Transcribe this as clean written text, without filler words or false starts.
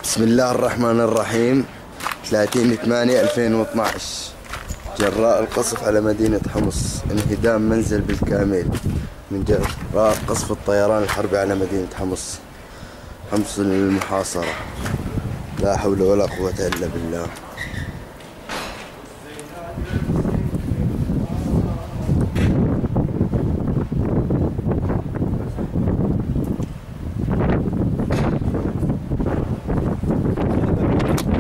بسم الله الرحمن الرحيم. 30/8/2012 جراء القصف على مدينة حمص، انهدام منزل بالكامل من جراء قصف الطيران الحربي على مدينة حمص المحاصرة. لا حول ولا قوة إلا بالله.